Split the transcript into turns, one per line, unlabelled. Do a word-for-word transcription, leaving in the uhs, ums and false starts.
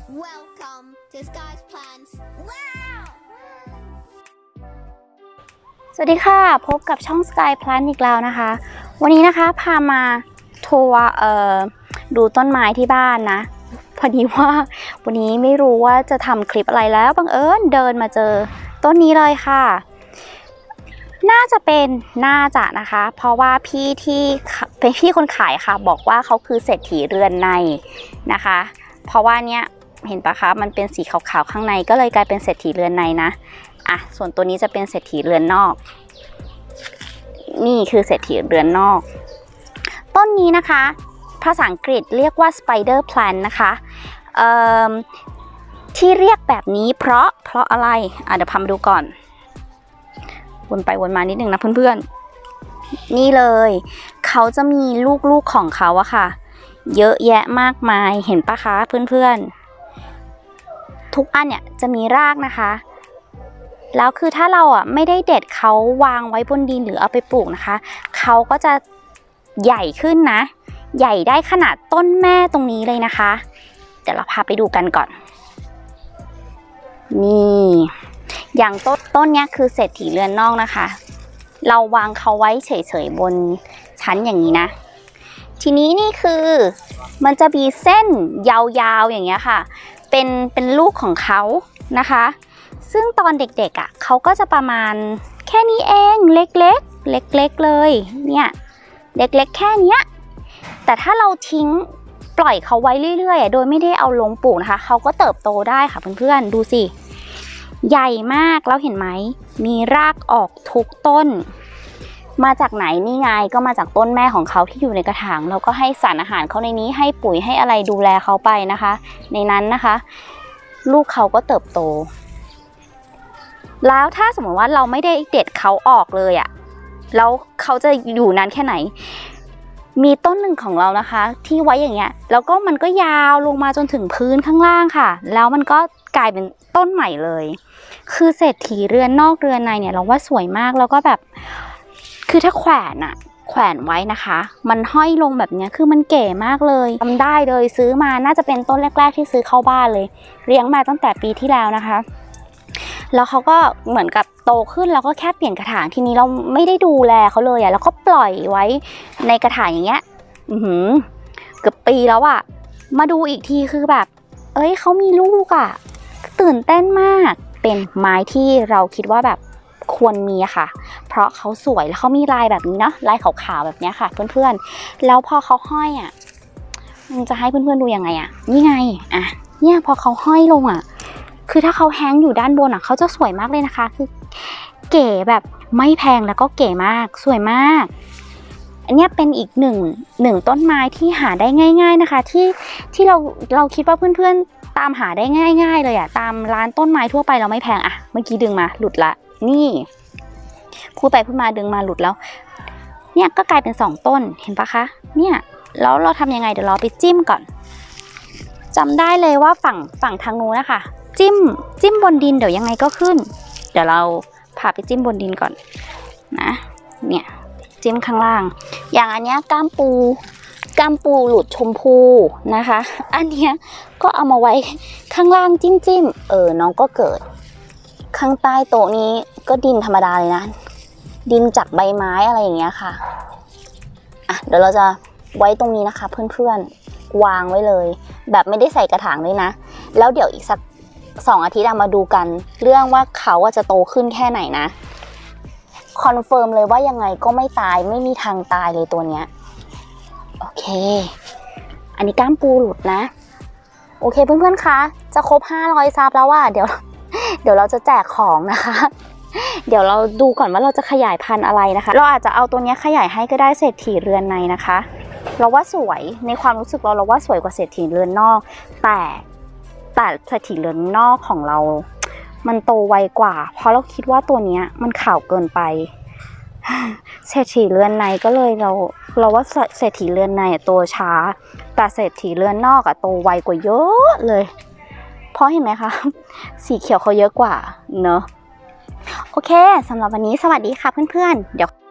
Welcome to Sky's Plans. Wow!
สวัสดีค่ะพบกับช่อง Sky Plans อีกแล้วนะคะวันนี้นะคะพามาทัวร์เอ่อดูต้นไม้ที่บ้านนะพอดีว่าวันนี้ไม่รู้ว่าจะทำคลิปอะไรแล้วบังเอิญเดินมาเจอต้นนี้เลยค่ะน่าจะเป็นน่าจะนะคะเพราะว่าพี่ที่เป็นพี่คนขายค่ะบอกว่าเขาคือเศรษฐีเรือนในนะคะเพราะว่าเนี้ยเห็นปะคะมันเป็นสีขาวๆข้างในก็เลยกลายเป็นเศรษฐีเรือนในนะอ่ะส่วนตัวนี้จะเป็นเศรษฐีเรือนนอกนี่คือเศรษฐีเรือนนอกต้นนี้นะคะภาษาอังกฤษเรียกว่า spider plant นะคะที่เรียกแบบนี้เพราะเพราะอะไรอ่ะเดี๋ยวพามาดูก่อนวนไปวนมานิดนึงนะเพื่อนๆนี่เลยเขาจะมีลูกๆของเขาอะค่ะเยอะแยะมากมายเห็นปะคะเพื่อนๆทุกอันเนี่ยจะมีรากนะคะแล้วคือถ้าเราอ่ะไม่ได้เด็ดเขาวางไว้บนดินหรือเอาไปปลูกนะคะเขาก็จะใหญ่ขึ้นนะใหญ่ได้ขนาดต้นแม่ตรงนี้เลยนะคะเดี๋ยวเราพาไปดูกันก่อนนี่อย่างต้นต้นเนี้ยคือเศรษฐีเรือนนอกนะคะเราวางเขาไว้เฉยๆบนชั้นอย่างนี้นะทีนี้นี่คือมันจะมีเส้นยาวๆอย่างเงี้ยค่ะเป็นเป็นลูกของเขานะคะซึ่งตอนเด็กๆอ่ะเขาก็จะประมาณแค่นี้เองเล็กๆเล็กๆเลยเนี่ยเล็กๆแค่นี้แต่ถ้าเราทิ้งปล่อยเขาไว้เรื่อยๆโดยไม่ได้เอาลงปลูกนะคะเขาก็เติบโตได้ค่ะเพื่อนๆดูสิใหญ่มากแล้วเห็นไหมมีรากออกทุกต้นมาจากไหนนี่ไงก็มาจากต้นแม่ของเขาที่อยู่ในกระถางเราก็ให้สารอาหารเขาในนี้ให้ปุ๋ยให้อะไรดูแลเขาไปนะคะในนั้นนะคะลูกเขาก็เติบโตแล้วถ้าสมมติว่าเราไม่ได้เด็ดเขาออกเลยอะแล้วเขาจะอยู่นานแค่ไหนมีต้นหนึ่งของเรานะคะที่ไว้อย่างเงี้ยแล้วก็มันก็ยาวลงมาจนถึงพื้นข้างล่างค่ะแล้วมันก็กลายเป็นต้นใหม่เลยคือเศรษฐีเรือนนอกเรือนในเนี่ยเราว่าสวยมากแล้วก็แบบคือถ้าแขวนอะแขวนไว้นะคะมันห้อยลงแบบนี้คือมันเก๋มากเลยทำได้เลยซื้อมาน่าจะเป็นต้นแรกๆที่ซื้อเข้าบ้านเลยเลี้ยงมาตั้งแต่ปีที่แล้วนะคะแล้วเขาก็เหมือนกับโตขึ้นแล้วก็แค่เปลี่ยนกระถางทีนี้เราไม่ได้ดูแลเขาเลยอ่ะแล้วก็ปล่อยไว้ในกระถางอย่างเงี้ยอือหือเกือบปีแล้วอ่ะมาดูอีกทีคือแบบเอ้ยเขามีลูกอ่ะตื่นเต้นมากเป็นไม้ที่เราคิดว่าแบบควรมีค่ะเพราะเขาสวยแล้วเขามีลายแบบนี้เนาะลายขาวๆแบบนี้ค่ะเพื่อนๆแล้วพอเขาห้อยอ่ะมันจะให้เพื่อนๆดูยังไงอ่ะนี่ไงอ่ะเนี่ยพอเขาห้อยลงอ่ะคือถ้าเขาแฮงอยู่ด้านบนอ่ะเขาจะสวยมากเลยนะคะคือเก๋แบบไม่แพงแล้วก็เก๋มากสวยมากอันนี้เป็นอีกหนึ่งหนึ่งต้นไม้ที่หาได้ง่ายๆนะคะที่ที่เราเราคิดว่าเพื่อนๆตามหาได้ง่ายๆเลยอ่ะตามร้านต้นไม้ทั่วไปเราไม่แพงอ่ะเมื่อกี้ดึงมาหลุดละนี่พูดไปพูดมาดึงมาหลุดแล้วเนี่ยก็กลายเป็นสองต้นเห็นปะคะเนี่ยแล้วเราทำยังไงเดี๋ยวเราไปจิ้มก่อนจำได้เลยว่าฝั่งฝั่งทางนู้นนะคะจิ้มจิ้มบนดินเดี๋ยวยังไงก็ขึ้นเดี๋ยวเราพาไปจิ้มบนดินก่อนนะเนี่ยจิ้มข้างล่างอย่างอันเนี้ยก้ามปูก้ามปูหลุดชมพูนะคะอันเนี้ยก็เอามาไว้ข้างล่างจิ้มจิ้มเออน้องก็เกิดข้างใต้โต๊ะนี้ก็ดินธรรมดาเลยนะดินจากใบไม้อะไรอย่างเงี้ยค่ะอ่ะเดี๋ยวเราจะไว้ตรงนี้นะคะเพื่อนๆวางไว้เลยแบบไม่ได้ใส่กระถางเลยนะแล้วเดี๋ยวอีกสักสองอาทิตย์มาดูกันเรื่องว่าเขาจะโตขึ้นแค่ไหนนะคอนเฟิร์มเลยว่ายังไงก็ไม่ตายไม่มีทางตายเลยตัวเนี้ยโอเคอันนี้ก้ามปูหลุดนะโอเคเพื่อนๆคะจะครบห้าร้อยซับแล้วว่าเดี๋ยวเดี๋ยวเราจะแจกของนะคะเดี๋ยวเราดูก่อนว่าเราจะขยายพันธุ์อะไรนะคะเราอาจจะเอาตัวนี้ขยายให้ก็ได้เศรษฐีเรือนในนะคะเราว่าสวยในความรู้สึกเราเราว่าสวยกว่าเศรษฐีเรือนนอกแต่แต่เศรษฐีเรือนนอกของเรามันโตไวกว่าเพราะเราคิดว่าตัวนี้มันขาวเกินไปเศรษฐีเรือนในก็เลยเราเราว่าเศรษฐีเรือนในโตช้าแต่เศรษฐีเรือนนอกอะโตไวกว่าเยอะเลยเพราะเห็นไหมคะสีเขียวเขาเยอะกว่าเนอะโอเคสำหรับวันนี้สวัสดีค่ะเพื่อนๆเดี๋ยว